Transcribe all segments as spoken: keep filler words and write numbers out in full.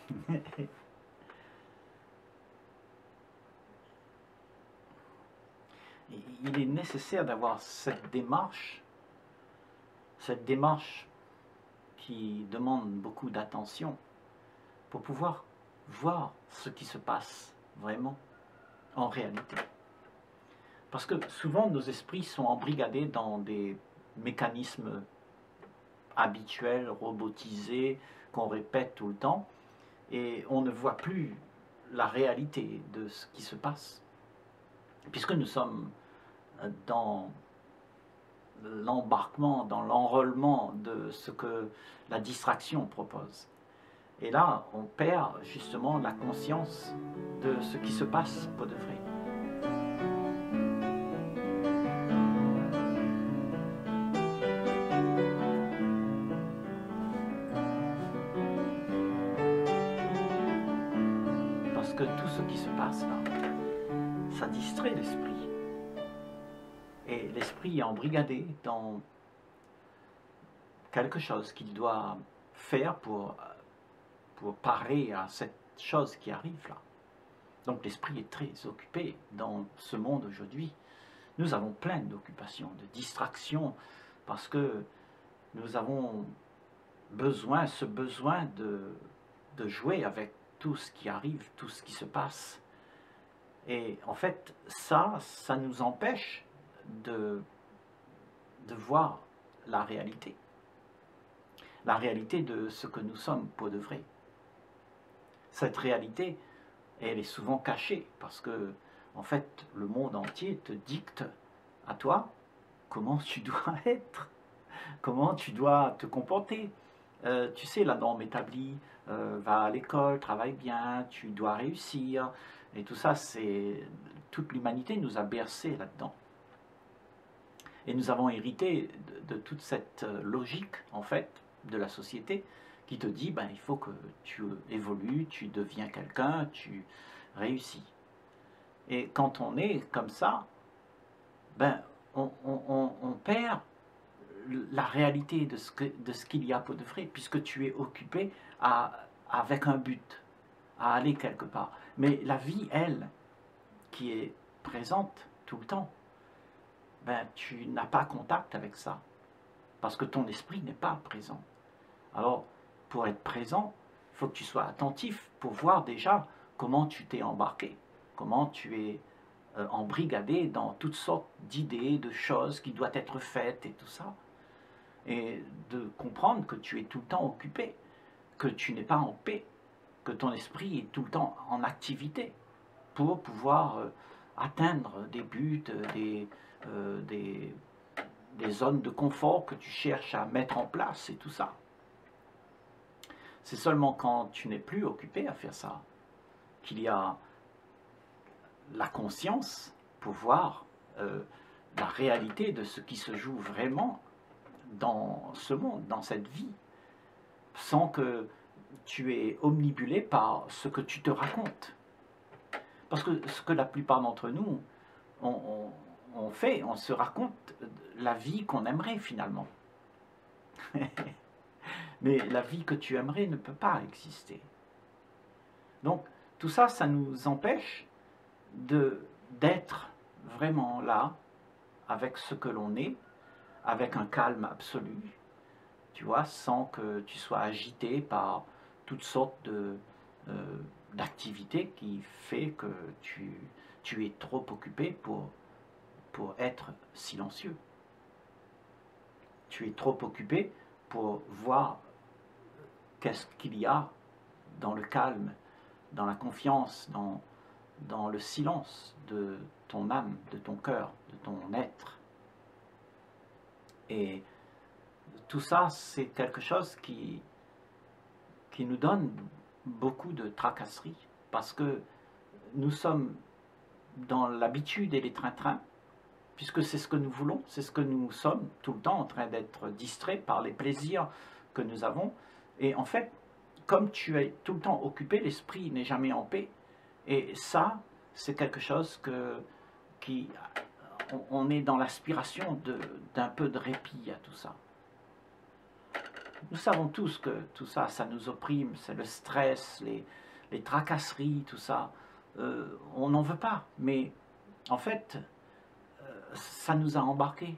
Il est nécessaire d'avoir cette démarche, cette démarche qui demande beaucoup d'attention pour pouvoir voir ce qui se passe vraiment en réalité. Parce que souvent nos esprits sont embrigadés dans des mécanismes habituels, robotisés, qu'on répète tout le temps, et on ne voit plus la réalité de ce qui se passe. Puisque nous sommes dans l'embarquement, dans l'enrôlement de ce que la distraction propose. Et là, on perd justement la conscience de ce qui se passe pour de vrai. Parce que tout ce qui se passe là, ça distrait l'esprit. Et l'esprit est embrigadé dans quelque chose qu'il doit faire pour, pour parer à cette chose qui arrive là. Donc l'esprit est très occupé dans ce monde aujourd'hui. Nous avons plein d'occupations, de distractions, parce que nous avons besoin, ce besoin de, de jouer avec tout ce qui arrive, tout ce qui se passe. Et en fait, ça, ça nous empêche de, de voir la réalité. La réalité de ce que nous sommes pour de vrai. Cette réalité, elle est souvent cachée parce que, en fait, le monde entier te dicte à toi comment tu dois être, comment tu dois te comporter. Euh, tu sais, la norme établie, euh, va à l'école, travaille bien, tu dois réussir, et tout ça, c'est toute l'humanité nous a bercés là-dedans. Et nous avons hérité de, de toute cette logique, en fait, de la société, qui te dit, ben, il faut que tu évolues, tu deviens quelqu'un, tu réussis. Et quand on est comme ça, ben, on, on, on perd la réalité de ce que, de ce qu'il y a pour de vrai, puisque tu es occupé à, avec un but, à aller quelque part. Mais la vie, elle, qui est présente tout le temps, ben, tu n'as pas contact avec ça, parce que ton esprit n'est pas présent. Alors, pour être présent, il faut que tu sois attentif pour voir déjà comment tu t'es embarqué, comment tu es euh, embrigadé dans toutes sortes d'idées, de choses qui doivent être faites et tout ça. Et de comprendre que tu es tout le temps occupé, que tu n'es pas en paix, que ton esprit est tout le temps en activité pour pouvoir euh, atteindre des buts, des, euh, des, des zones de confort que tu cherches à mettre en place et tout ça. C'est seulement quand tu n'es plus occupé à faire ça qu'il y a la conscience pour voir euh, la réalité de ce qui se joue vraiment dans ce monde, dans cette vie, sans que tu es omnibulé par ce que tu te racontes. Parce que ce que la plupart d'entre nous, on, on, on fait, on se raconte la vie qu'on aimerait finalement. Mais la vie que tu aimerais ne peut pas exister. Donc, tout ça, ça nous empêche d'être vraiment là, avec ce que l'on est, avec un calme absolu, tu vois, sans que tu sois agité par toutes sortes de, euh, d'activités qui fait que tu, tu es trop occupé pour, pour être silencieux. Tu es trop occupé pour voir qu'est-ce qu'il y a dans le calme, dans la confiance, dans, dans le silence de ton âme, de ton cœur, de ton être. Et tout ça, c'est quelque chose qui, qui nous donne beaucoup de tracasseries, parce que nous sommes dans l'habitude et les train-train, puisque c'est ce que nous voulons, c'est ce que nous sommes tout le temps en train d'être distraits par les plaisirs que nous avons. Et en fait, comme tu es tout le temps occupé, l'esprit n'est jamais en paix. Et ça, c'est quelque chose que, qui, on est dans l'aspiration d'un peu de répit à tout ça. Nous savons tous que tout ça, ça nous opprime, c'est le stress, les, les tracasseries, tout ça. Euh, on n'en veut pas, mais en fait, euh, ça nous a embarqués.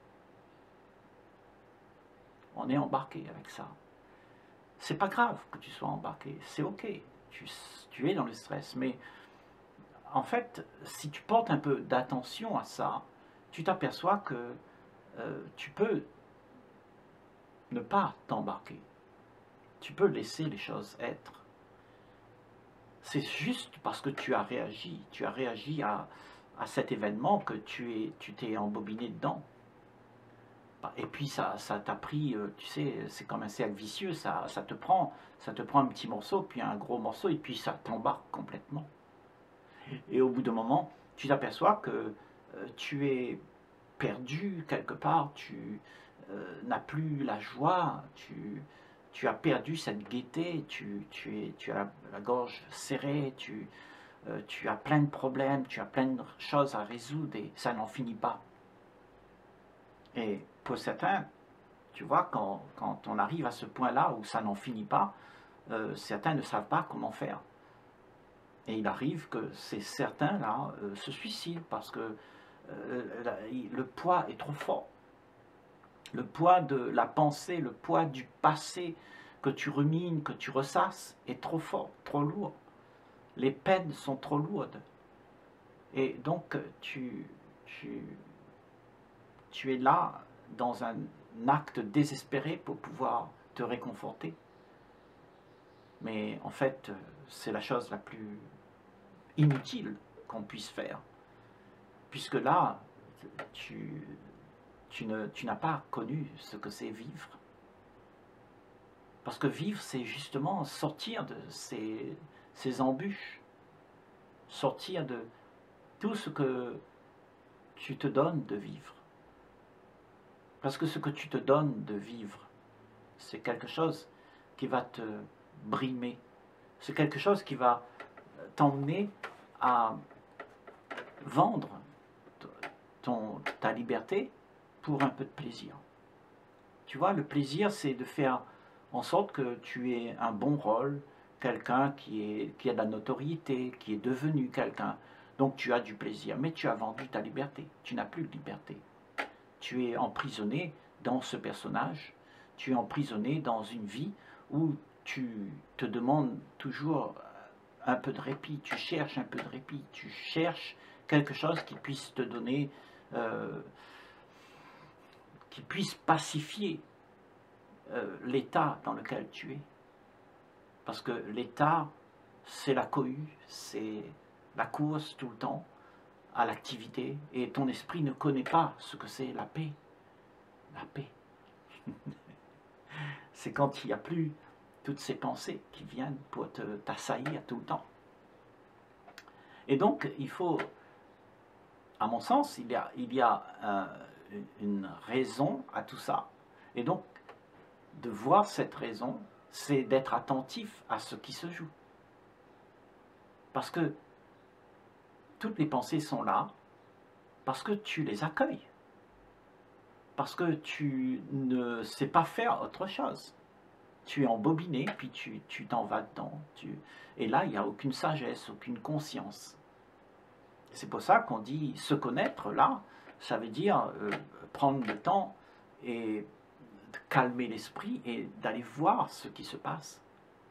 On est embarqué avec ça. C'est pas grave que tu sois embarqué, c'est ok. Tu, tu es dans le stress, mais en fait, si tu portes un peu d'attention à ça, tu t'aperçois que euh, tu peux ne pas t'embarquer. Tu peux laisser les choses être. C'est juste parce que tu as réagi, tu as réagi à, à cet événement que tu es, tu t'es embobiné dedans. Et puis ça, ça t'a pris, euh, tu sais, c'est comme un cercle vicieux, ça, ça te prend, ça te prend un petit morceau, puis un gros morceau, et puis ça t'embarque complètement. Et au bout d'un moment, tu t'aperçois que euh, tu es perdu quelque part, tu euh, n'as plus la joie, tu, tu as perdu cette gaieté, tu, tu, es, tu as la, la gorge serrée, tu, euh, tu as plein de problèmes, tu as plein de choses à résoudre et ça n'en finit pas. Et pour certains, tu vois, quand, quand on arrive à ce point-là où ça n'en finit pas, euh, certains ne savent pas comment faire. Et il arrive que ces certains-là euh, se suicident parce que euh, le poids est trop fort. Le poids de la pensée, le poids du passé que tu rumines, que tu ressasses est trop fort, trop lourd. Les peines sont trop lourdes. Et donc tu, tu, tu es là dans un acte désespéré pour pouvoir te réconforter. Mais en fait, c'est la chose la plus inutile qu'on puisse faire. Puisque là, tu, tu, ne, tu n'as pas connu ce que c'est vivre. Parce que vivre, c'est justement sortir de ces, ces embûches, sortir de tout ce que tu te donnes de vivre. Parce que ce que tu te donnes de vivre, c'est quelque chose qui va te brimer. C'est quelque chose qui va t'emmener à vendre ton, ta liberté pour un peu de plaisir. Tu vois, le plaisir, c'est de faire en sorte que tu aies un bon rôle, quelqu'un qui, est, qui a de la notoriété, qui est devenu quelqu'un. Donc tu as du plaisir, mais tu as vendu ta liberté. Tu n'as plus de liberté. Tu es emprisonné dans ce personnage. Tu es emprisonné dans une vie où tu te demandes toujours un peu de répit. Tu cherches un peu de répit. Tu cherches quelque chose qui puisse te donner... Euh, qui puisse pacifier euh, l'état dans lequel tu es. Parce que l'état, c'est la cohue, c'est la course tout le temps à l'activité, et ton esprit ne connaît pas ce que c'est la paix. La paix. C'est quand il n'y a plus toutes ces pensées qui viennent pour t'assaillir tout le temps. Et donc, il faut, à mon sens, il y a, il y a euh, une raison à tout ça. Et donc, de voir cette raison, c'est d'être attentif à ce qui se joue. Parce que toutes les pensées sont là, parce que tu les accueilles. Parce que tu ne sais pas faire autre chose. Tu es embobiné, puis tu t'en vas dedans. Tu... Et là, il n'y a aucune sagesse, aucune conscience. C'est pour ça qu'on dit se connaître, là, ça veut dire euh, prendre le temps et calmer l'esprit et d'aller voir ce qui se passe.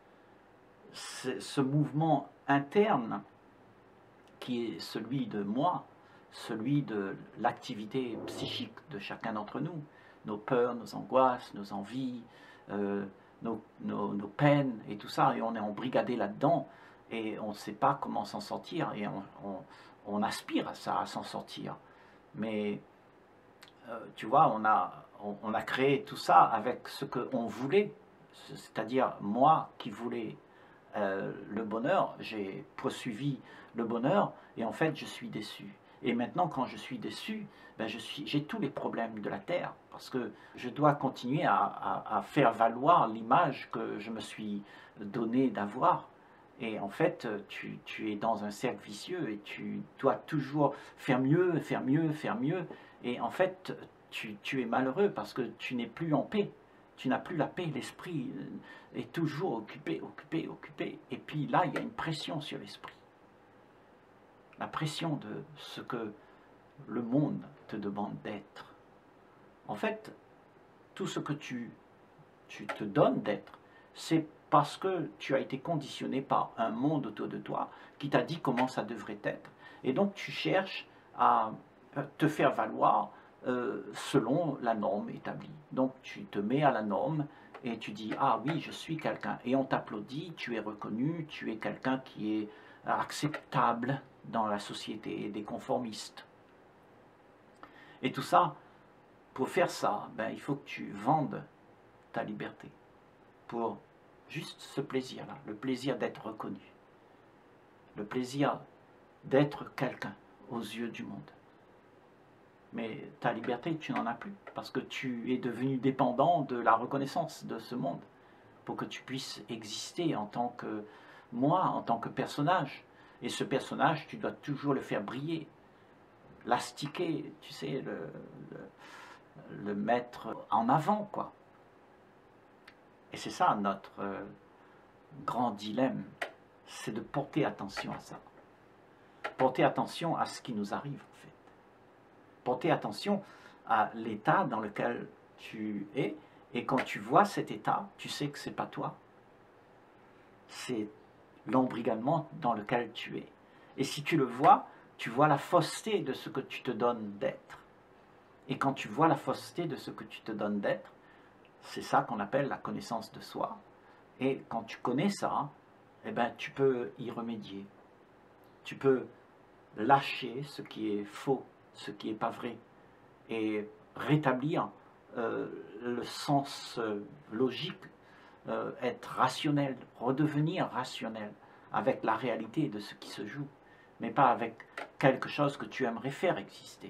Ce mouvement interne qui est celui de moi, celui de l'activité psychique de chacun d'entre nous, nos peurs, nos angoisses, nos envies, euh, nos, nos, nos peines et tout ça, et on est embrigadé là-dedans et on ne sait pas comment s'en sortir et on, on, on aspire à ça, à s'en sortir. Mais euh, tu vois, on a, on, on a créé tout ça avec ce qu'on voulait, c'est-à-dire moi qui voulais euh, le bonheur, j'ai poursuivi le bonheur et en fait je suis déçu. Et maintenant quand je suis déçu, ben je suis, j'ai tous les problèmes de la terre parce que je dois continuer à, à, à faire valoir l'image que je me suis donné d'avoir. Et en fait, tu, tu es dans un cercle vicieux et tu dois toujours faire mieux, faire mieux, faire mieux. Et en fait, tu, tu es malheureux parce que tu n'es plus en paix. tu n'as plus la paix, l'esprit est toujours occupé, occupé, occupé. Et puis là, il y a une pression sur l'esprit. La pression de ce que le monde te demande d'être. En fait, tout ce que tu, tu te donnes d'être, c'est parce que tu as été conditionné par un monde autour de toi qui t'a dit comment ça devrait être. Et donc tu cherches à te faire valoir euh, selon la norme établie. Donc tu te mets à la norme et tu dis « Ah oui, je suis quelqu'un ». Et on t'applaudit, tu es reconnu, tu es quelqu'un qui est acceptable dans la société des conformistes. Et tout ça, pour faire ça, ben, il faut que tu vendes ta liberté pour juste ce plaisir-là, le plaisir d'être reconnu, le plaisir d'être quelqu'un aux yeux du monde. Mais ta liberté, tu n'en as plus, parce que tu es devenu dépendant de la reconnaissance de ce monde, pour que tu puisses exister en tant que moi, en tant que personnage. Et ce personnage, tu dois toujours le faire briller, l'astiquer, tu sais, le, le, le mettre en avant, quoi. Et c'est ça notre euh, grand dilemme, c'est de porter attention à ça. Porter attention à ce qui nous arrive, en fait. Porter attention à l'état dans lequel tu es, et quand tu vois cet état, tu sais que ce n'est pas toi. C'est l'embrigadement dans lequel tu es. Et si tu le vois, tu vois la fausseté de ce que tu te donnes d'être. Et quand tu vois la fausseté de ce que tu te donnes d'être, c'est ça qu'on appelle la connaissance de soi. Et quand tu connais ça, eh ben, tu peux y remédier. Tu peux lâcher ce qui est faux, ce qui n'est pas vrai, et rétablir euh, le sens euh, logique, euh, être rationnel, redevenir rationnel avec la réalité de ce qui se joue, mais pas avec quelque chose que tu aimerais faire exister.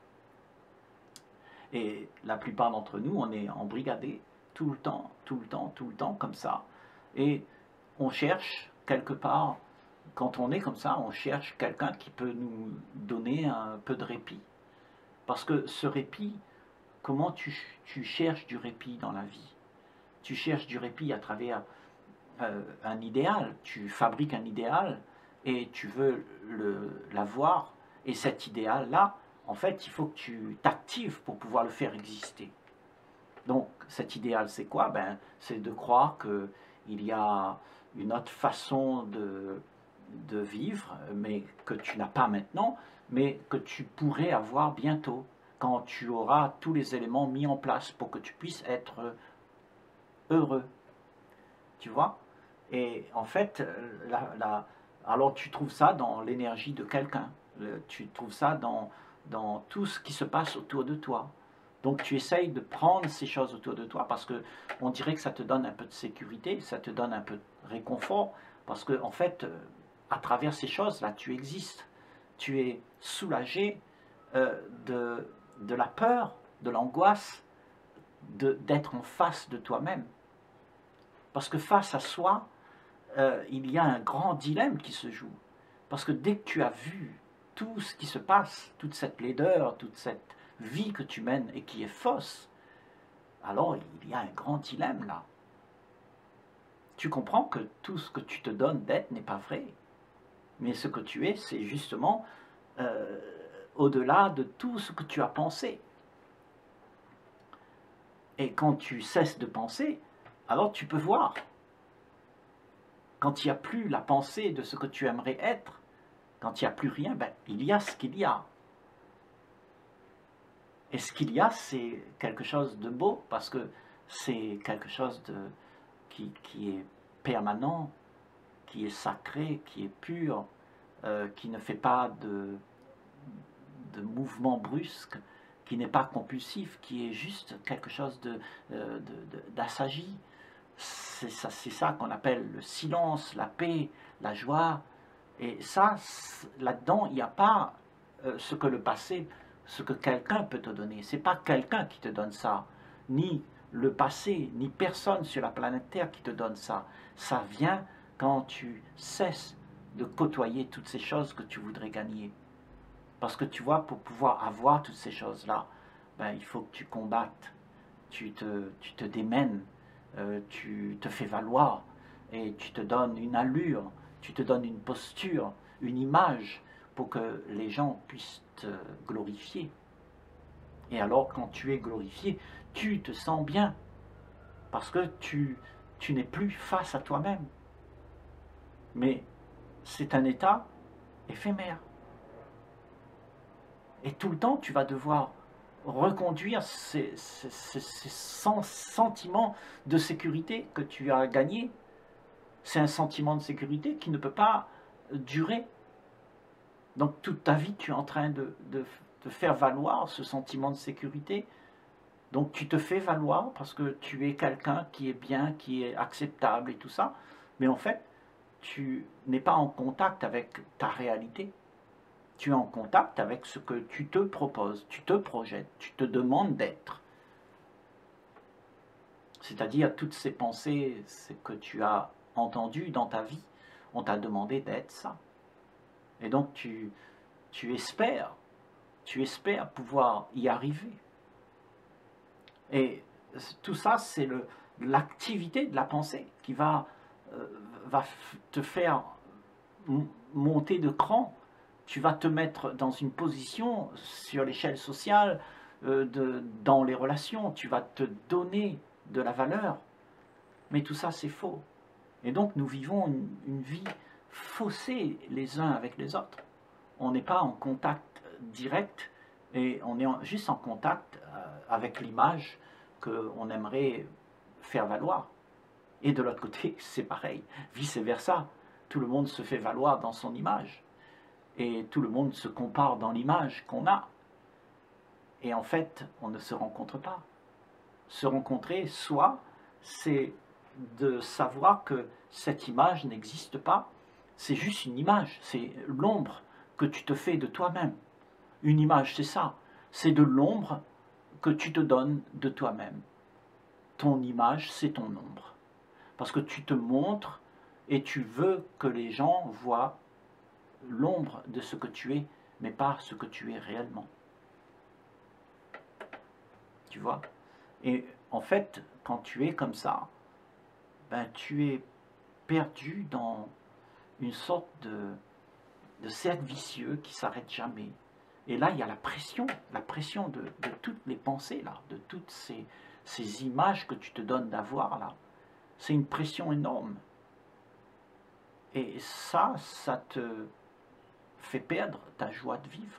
Et la plupart d'entre nous, on est embrigadés tout le temps, tout le temps, tout le temps, comme ça. Et on cherche quelque part, quand on est comme ça, on cherche quelqu'un qui peut nous donner un peu de répit. Parce que ce répit, comment tu, tu cherches du répit dans la vie? Tu cherches du répit à travers euh, un idéal. Tu fabriques un idéal et tu veux l'avoir. Et cet idéal-là, en fait, il faut que tu t'actives pour pouvoir le faire exister. Donc, cet idéal, c'est quoi? Ben, c'est de croire qu'il y a une autre façon de, de vivre, mais que tu n'as pas maintenant, mais que tu pourrais avoir bientôt, quand tu auras tous les éléments mis en place pour que tu puisses être heureux. Tu vois? Et en fait, la, la, alors tu trouves ça dans l'énergie de quelqu'un. Tu trouves ça dans, dans tout ce qui se passe autour de toi. Donc tu essayes de prendre ces choses autour de toi parce qu'on dirait que ça te donne un peu de sécurité, ça te donne un peu de réconfort, parce que en fait, à travers ces choses-là, tu existes. Tu es soulagé euh, de, de la peur, de l'angoisse, d'être en face de toi-même. Parce que face à soi, euh, il y a un grand dilemme qui se joue. Parce que dès que tu as vu tout ce qui se passe, toute cette laideur, toute cette vie que tu mènes et qui est fausse, alors il y a un grand dilemme là. Tu comprends que tout ce que tu te donnes d'être n'est pas vrai. Mais ce que tu es, c'est justement euh, au-delà de tout ce que tu as pensé. Et quand tu cesses de penser, alors tu peux voir. Quand il n'y a plus la pensée de ce que tu aimerais être, quand il n'y a plus rien, ben, il y a ce qu'il y a. Et ce qu'il y a, c'est quelque chose de beau, parce que c'est quelque chose de, qui, qui est permanent, qui est sacré, qui est pur, euh, qui ne fait pas de, de mouvements brusques, qui n'est pas compulsif, qui est juste quelque chose de, euh, de, de, d'assagi. C'est ça, c'est ça qu'on appelle le silence, la paix, la joie. Et ça, là-dedans, il n'y a pas euh, ce que le passé, ce que quelqu'un peut te donner. Ce n'est pas quelqu'un qui te donne ça, ni le passé, ni personne sur la planète Terre qui te donne ça. Ça vient quand tu cesses de côtoyer toutes ces choses que tu voudrais gagner. Parce que tu vois, pour pouvoir avoir toutes ces choses-là, ben, il faut que tu combattes. tu te, tu te démènes, euh, tu te fais valoir, et tu te donnes une allure, tu te donnes une posture, une image, pour que les gens puissent te glorifier. Et alors, quand tu es glorifié, tu te sens bien, parce que tu, tu n'es plus face à toi-même. Mais c'est un état éphémère. Et tout le temps, tu vas devoir reconduire ces, ces, ces, ces sentiments de sécurité que tu as gagnés. C'est un sentiment de sécurité qui ne peut pas durer. Donc toute ta vie, tu es en train de, de, de faire valoir ce sentiment de sécurité. Donc tu te fais valoir parce que tu es quelqu'un qui est bien, qui est acceptable et tout ça. Mais en fait, tu n'es pas en contact avec ta réalité. Tu es en contact avec ce que tu te proposes, tu te projettes, tu te demandes d'être. C'est-à-dire toutes ces pensées, ce que tu as entendu dans ta vie, on t'a demandé d'être ça. Et donc tu, tu espères, tu espères pouvoir y arriver. Et tout ça, c'est l'activité de la pensée qui va, euh, va te faire monter de cran. Tu vas te mettre dans une position sur l'échelle sociale, euh, de, dans les relations, tu vas te donner de la valeur. Mais tout ça, c'est faux. Et donc, nous vivons une, une vie faussée les uns avec les autres. On n'est pas en contact direct, et on est en, juste en contact euh, avec l'image qu'on aimerait faire valoir. Et de l'autre côté, c'est pareil, vice-versa. Tout le monde se fait valoir dans son image. Et tout le monde se compare dans l'image qu'on a. Et en fait, on ne se rencontre pas. Se rencontrer, soit, c'est de savoir que cette image n'existe pas. C'est juste une image, c'est l'ombre que tu te fais de toi-même. Une image, c'est ça. C'est de l'ombre que tu te donnes de toi-même. Ton image, c'est ton ombre. Parce que tu te montres et tu veux que les gens voient l'ombre de ce que tu es, mais pas ce que tu es réellement. Tu vois? Et en fait, quand tu es comme ça, ben, tu es perdu dans une sorte de, de cercle vicieux qui s'arrête jamais. Et là, il y a la pression, la pression de, de toutes les pensées, là, de toutes ces, ces images que tu te donnes d'avoir, là. C'est une pression énorme. Et ça, ça te fait perdre ta joie de vivre.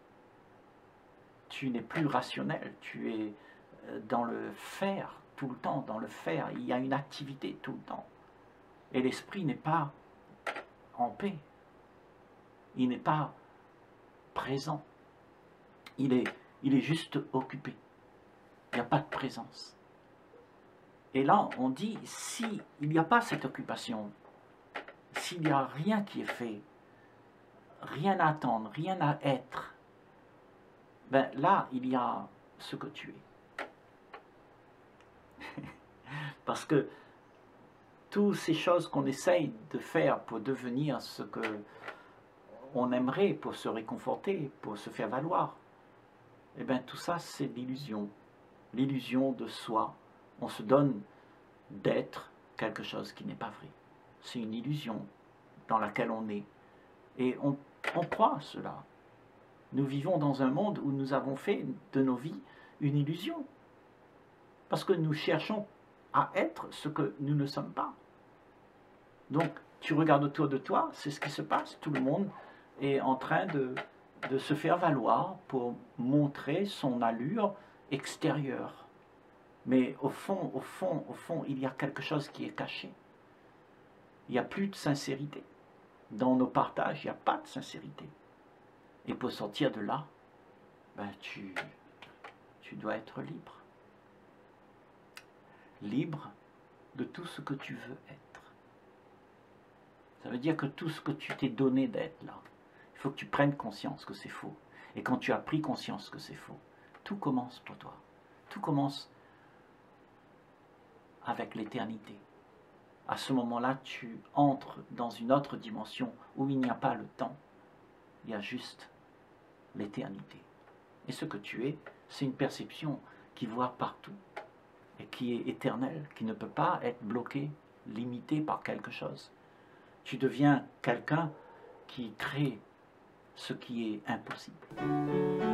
Tu n'es plus rationnel, tu es dans le faire tout le temps, dans le faire. Il y a une activité tout le temps. Et l'esprit n'est pas en paix. Il n'est pas présent. Il est, il est juste occupé. Il n'y a pas de présence. Et là, on dit, s'il n'y a pas cette occupation, s'il n'y a rien qui est fait, rien à attendre, rien à être, ben là, il y a ce que tu es. Parce que toutes ces choses qu'on essaye de faire pour devenir ce que on aimerait, pour se réconforter, pour se faire valoir, eh bien tout ça c'est l'illusion, l'illusion de soi. On se donne d'être quelque chose qui n'est pas vrai. C'est une illusion dans laquelle on est. Et on, on croit cela. Nous vivons dans un monde où nous avons fait de nos vies une illusion. Parce que nous cherchons à être ce que nous ne sommes pas. Donc, tu regardes autour de toi, c'est ce qui se passe. Tout le monde est en train de, de se faire valoir pour montrer son allure extérieure. Mais au fond, au fond, au fond, il y a quelque chose qui est caché. Il n'y a plus de sincérité. Dans nos partages, il n'y a pas de sincérité. Et pour sortir de là, ben tu, tu dois être libre. Libre de tout ce que tu veux être. Ça veut dire que tout ce que tu t'es donné d'être là, il faut que tu prennes conscience que c'est faux. Et quand tu as pris conscience que c'est faux, tout commence pour toi. Tout commence avec l'éternité. À ce moment-là, tu entres dans une autre dimension où il n'y a pas le temps. Il y a juste l'éternité. Et ce que tu es, c'est une perception qui voit partout. et qui est éternel, qui ne peut pas être bloqué, limité par quelque chose. Tu deviens quelqu'un qui crée ce qui est impossible.